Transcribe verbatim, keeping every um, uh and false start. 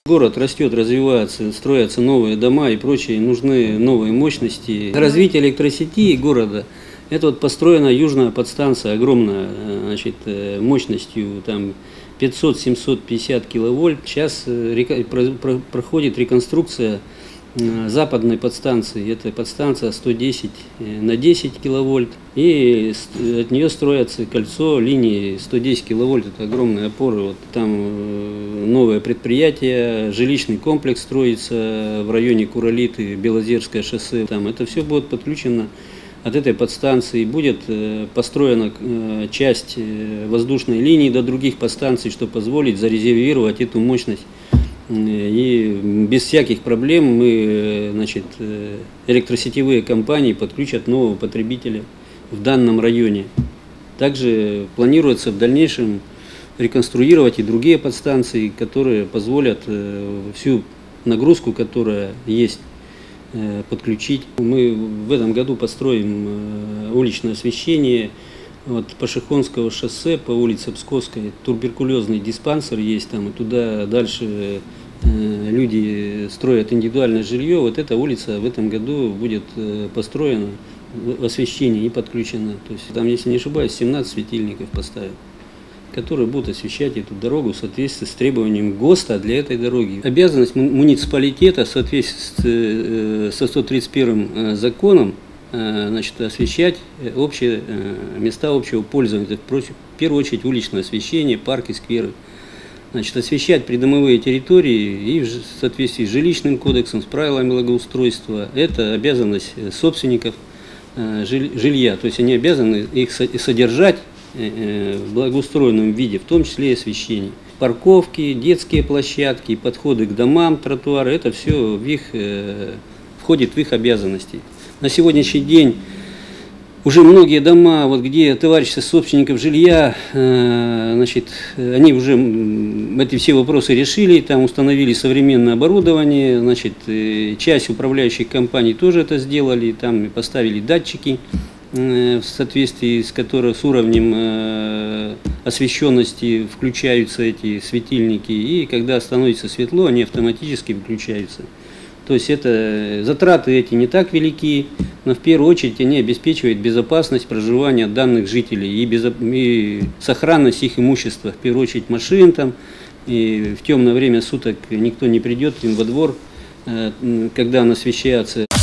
Город растет, развивается, строятся новые дома и прочее, нужны новые мощности. Развитие электросети города – это вот построена южная подстанция, огромная, значит, мощностью там пятьсот — семьсот пятьдесят киловольт. Сейчас проходит реконструкция западной подстанции. Это подстанция сто десять на десять киловольт. И от нее строится кольцо линии сто десять киловольт. Это огромные опоры. Вот там новое предприятие, жилищный комплекс строится в районе Куралиты, Белозерское шоссе. Там это все будет подключено от этой подстанции. Будет построена часть воздушной линии до других подстанций, что позволит зарезервировать эту мощность. И без всяких проблем мы, значит, электросетевые компании подключат нового потребителя в данном районе. Также планируется в дальнейшем реконструировать и другие подстанции, которые позволят всю нагрузку, которая есть, подключить. Мы в этом году построим уличное освещение. Вот по Шихонского шоссе, по улице Псковской, туберкулезный диспансер есть там, и туда дальше э, люди строят индивидуальное жилье. Вот эта улица в этом году будет э, построена, освещение и подключено. То есть там, если не ошибаюсь, семнадцать светильников поставят, которые будут освещать эту дорогу в соответствии с требованием ГОСТа для этой дороги. Обязанность муниципалитета в соответствии со сто тридцать первым законом, значит, освещать общие места общего пользования, в первую очередь уличное освещение, парки, скверы. Значит, освещать придомовые территории и в соответствии с жилищным кодексом, с правилами благоустройства. Это обязанность собственников жилья, то есть они обязаны их содержать в благоустроенном виде, в том числе и освещение. Парковки, детские площадки, подходы к домам, тротуары, это все в их, входит в их обязанности. На сегодняшний день уже многие дома, вот где товарищество собственников жилья, э, значит, они уже эти все вопросы решили, там установили современное оборудование, значит, э, часть управляющих компаний тоже это сделали, там поставили датчики, э, в соответствии с которым, с уровнем э, освещенности включаются эти светильники, и когда становится светло, они автоматически выключаются. То есть это затраты эти не так велики, но в первую очередь они обеспечивают безопасность проживания данных жителей и, безо... и сохранность их имущества, в первую очередь машин там, и в темное время суток никто не придет им во двор, когда он освещается.